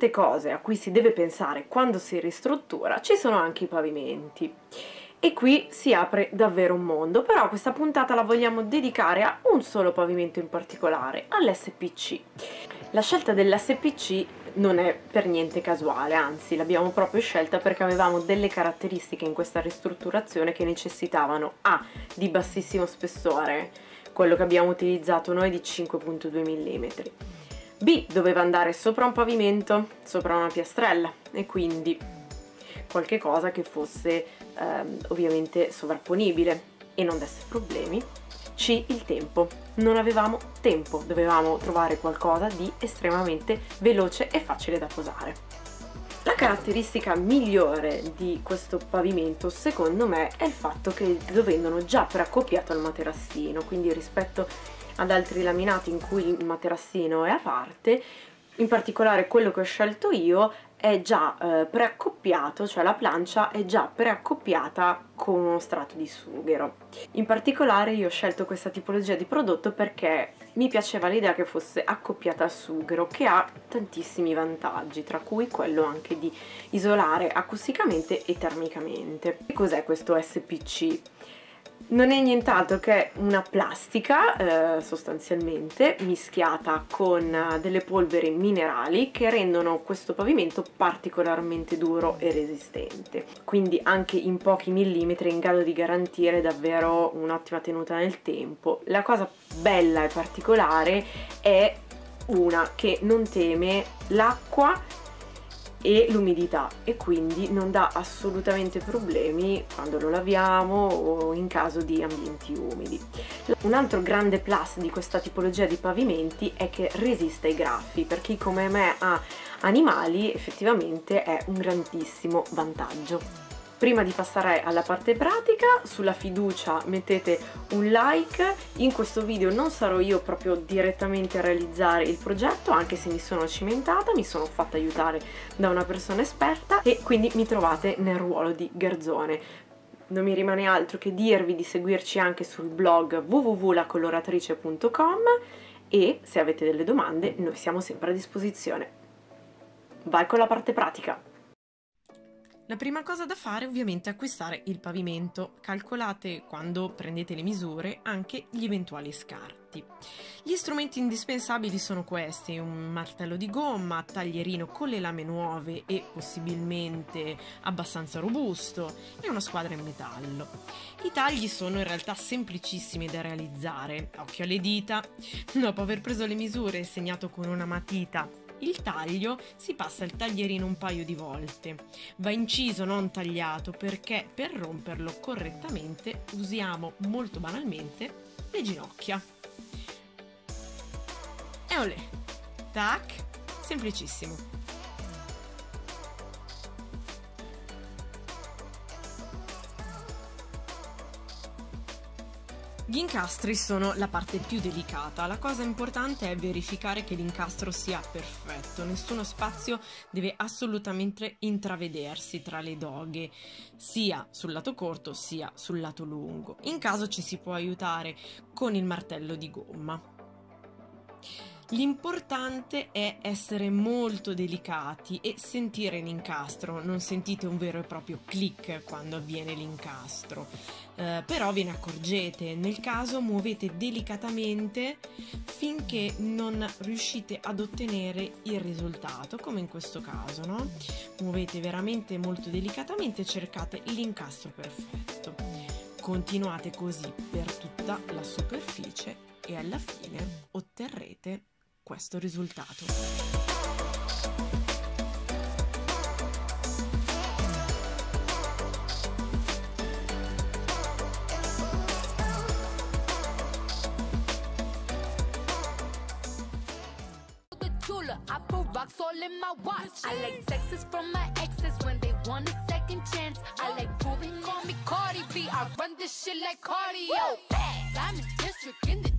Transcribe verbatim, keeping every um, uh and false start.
tante cose a cui si deve pensare quando si ristruttura, ci sono anche i pavimenti. E qui si apre davvero un mondo, però questa puntata la vogliamo dedicare a un solo pavimento in particolare, all'S P C. La scelta dell'S P C non è per niente casuale, anzi l'abbiamo proprio scelta perché avevamo delle caratteristiche in questa ristrutturazione che necessitavano A. di bassissimo spessore, quello che abbiamo utilizzato noi di cinque virgola due millimetri, B. doveva andare sopra un pavimento, sopra una piastrella, e quindi qualche cosa che fosse ehm, ovviamente sovrapponibile e non desse problemi. C. il tempo. Non avevamo tempo, dovevamo trovare qualcosa di estremamente veloce e facile da posare. La caratteristica migliore di questo pavimento, secondo me, è il fatto che lo vendono già preaccoppiato al materassino, quindi rispetto ad altri laminati in cui il materassino è a parte, in particolare quello che ho scelto io è già eh, preaccoppiato, cioè la plancia è già preaccoppiata con uno strato di sughero. In particolare io ho scelto questa tipologia di prodotto perché mi piaceva l'idea che fosse accoppiata al sughero, che ha tantissimi vantaggi, tra cui quello anche di isolare acusticamente e termicamente. E cos'è questo S P C? Non è nient'altro che una plastica eh, sostanzialmente mischiata con uh, delle polveri minerali che rendono questo pavimento particolarmente duro e resistente, quindi anche in pochi millimetri in grado di garantire davvero un'ottima tenuta nel tempo. La cosa bella e particolare è una che non teme l'acqua e l'umidità e quindi non dà assolutamente problemi quando lo laviamo o in caso di ambienti umidi. Un altro grande plus di questa tipologia di pavimenti è che resiste ai graffi. Per chi come me ha animali effettivamente è un grandissimo vantaggio. Prima di passare alla parte pratica, sulla fiducia mettete un like. In questo video non sarò io proprio direttamente a realizzare il progetto, anche se mi sono cimentata, mi sono fatta aiutare da una persona esperta e quindi mi trovate nel ruolo di garzone. Non mi rimane altro che dirvi di seguirci anche sul blog w w w punto la coloratrice punto com e se avete delle domande noi siamo sempre a disposizione. Vai con la parte pratica! La prima cosa da fare ovviamente è acquistare il pavimento. Calcolate quando prendete le misure anche gli eventuali scarti. Gli strumenti indispensabili sono questi: un martello di gomma, taglierino con le lame nuove e possibilmente abbastanza robusto e una squadra in metallo. I tagli sono in realtà semplicissimi da realizzare. Occhio alle dita. Dopo aver preso le misure e segnato con una matita il taglio, si passa il taglierino un paio di volte. Va inciso, non tagliato, perché per romperlo correttamente usiamo molto banalmente le ginocchia. E olè! Tac! Semplicissimo. Gli incastri sono la parte più delicata. La cosa importante è verificare che l'incastro sia perfetto. Nessuno spazio deve assolutamente intravedersi tra le doghe, sia sul lato corto sia sul lato lungo. In caso ci si può aiutare con il martello di gomma. L'importante è essere molto delicati e sentire l'incastro. Non sentite un vero e proprio click quando avviene l'incastro, eh, però ve ne accorgete. Nel caso muovete delicatamente finché non riuscite ad ottenere il risultato, come in questo caso, no? Muovete veramente molto delicatamente e cercate l'incastro perfetto. Continuate così per tutta la superficie e alla fine otterrete questo risultato. I put rocks all in my watch. I like sexes from my exes when they want a second chance. I like proving, call me Cardi B. I run this shit like cardio. I'm in district in the